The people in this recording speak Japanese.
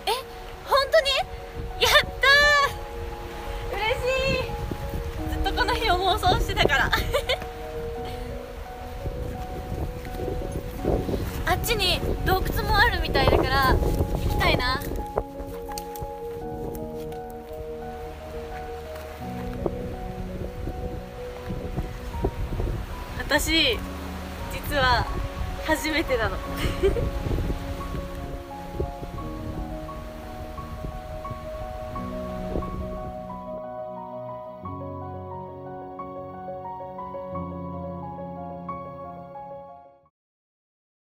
本当にやったー、嬉しい。ずっとこの日を妄想してたからあっちに洞窟もあるみたいだから行きたいな。私実は初めてなの